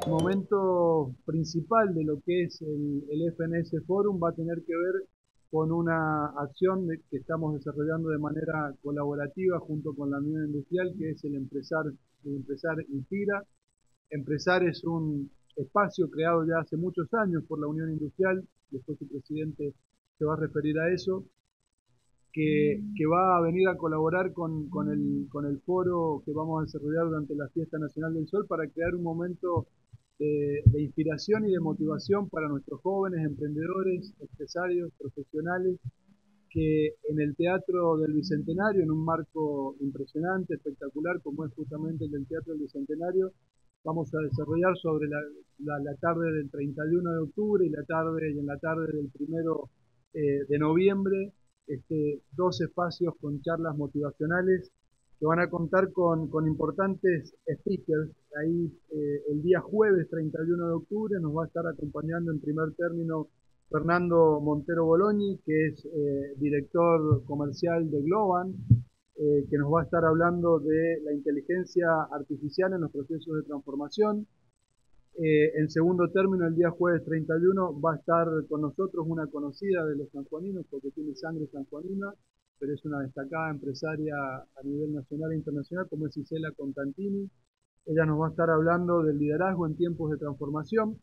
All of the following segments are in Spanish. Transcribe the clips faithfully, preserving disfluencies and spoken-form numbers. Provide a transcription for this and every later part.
El momento principal de lo que es el, el F N S Forum va a tener que ver con una acción de- que estamos desarrollando de manera colaborativa junto con la Unión Industrial, que es el Empresar, el Empresar Inspira. Empresar es un espacio creado ya hace muchos años por la Unión Industrial, después su presidente se va a referir a eso, que, que va a venir a colaborar con, con el, con el foro que vamos a desarrollar durante la Fiesta Nacional del Sol para crear un momento de, de inspiración y de motivación para nuestros jóvenes, emprendedores, empresarios, profesionales, que en el Teatro del Bicentenario, en un marco impresionante, espectacular, como es justamente el del Teatro del Bicentenario, vamos a desarrollar sobre la, la, la tarde del treinta y uno de octubre y la tarde y en la tarde del primero eh, de noviembre, este, dos espacios con charlas motivacionales que van a contar con, con importantes speakers. Ahí eh, el día jueves treinta y uno de octubre nos va a estar acompañando en primer término Fernando Montero Boloñi, que es eh, director comercial de Globan, eh, que nos va a estar hablando de la inteligencia artificial en los procesos de transformación. Eh, en segundo término, el día jueves treinta y uno va a estar con nosotros una conocida de los sanjuaninos, porque tiene sangre sanjuanina, pero es una destacada empresaria a nivel nacional e internacional, como es Isela Contantini. Ella nos va a estar hablando del liderazgo en tiempos de transformación.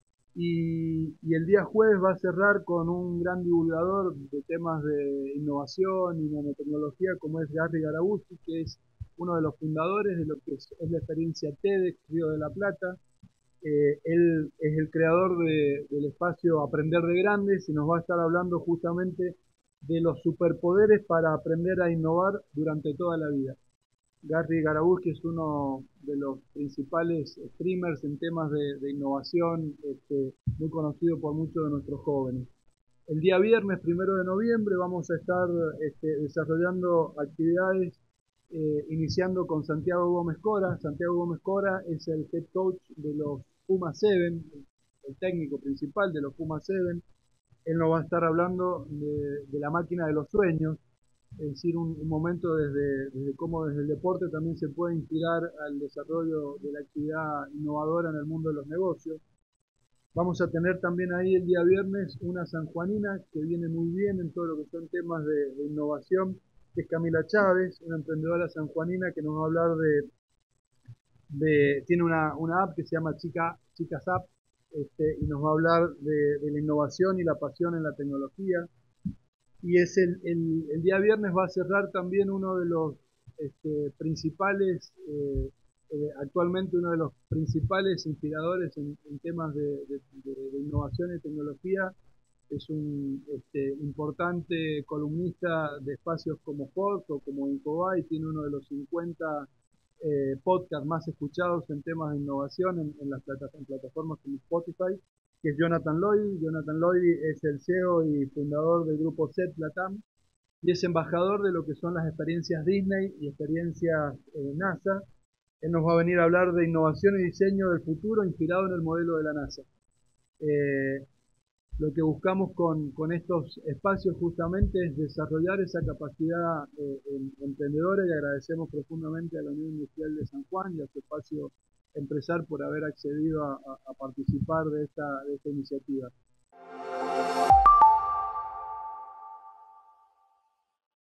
Y, y el día jueves va a cerrar con un gran divulgador de temas de innovación y nanotecnología, como es Garry Garabuski, que es uno de los fundadores de lo que es, es la experiencia TEDx Río de la Plata. Eh, él es el creador de, del espacio Aprender de Grandes y nos va a estar hablando justamente de los superpoderes para aprender a innovar durante toda la vida. Garry Garabuski es uno de los principales streamers en temas de, de innovación, este, muy conocido por muchos de nuestros jóvenes. El día viernes, primero de noviembre, vamos a estar este, desarrollando actividades, eh, iniciando con Santiago Gómez Cora. Santiago Gómez Cora es el head coach de los Puma siete, el técnico principal de los Puma siete. Él nos va a estar hablando de, de la máquina de los sueños, es decir, un, un momento desde, desde cómo desde el deporte también se puede inspirar al desarrollo de la actividad innovadora en el mundo de los negocios. Vamos a tener también ahí el día viernes una sanjuanina que viene muy bien en todo lo que son temas de, de innovación, que es Camila Chávez, una emprendedora sanjuanina que nos va a hablar de, de tiene una, una app que se llama Chica, Chicas App, este, y nos va a hablar de, de la innovación y la pasión en la tecnología. Y es el, el, el día viernes va a cerrar también uno de los este, principales, eh, eh, actualmente uno de los principales inspiradores en, en temas de, de, de, de innovación y tecnología. Es un este, importante columnista de espacios como Forbes o como Infobay, tiene uno de los cincuenta eh, podcasts más escuchados en temas de innovación en, en las plata en plataformas como Spotify, que es Jonathan Lloyd. Jonathan Lloyd es el C E O y fundador del grupo Z P Latam y es embajador de lo que son las experiencias Disney y experiencias eh, NASA. Él nos va a venir a hablar de innovación y diseño del futuro inspirado en el modelo de la NASA. Eh, lo que buscamos con, con, estos espacios justamente es desarrollar esa capacidad eh, emprendedora y agradecemos profundamente a la Unión Industrial de San Juan y a su espacio Empresar por haber accedido a, a, a participar de esta, de esta iniciativa.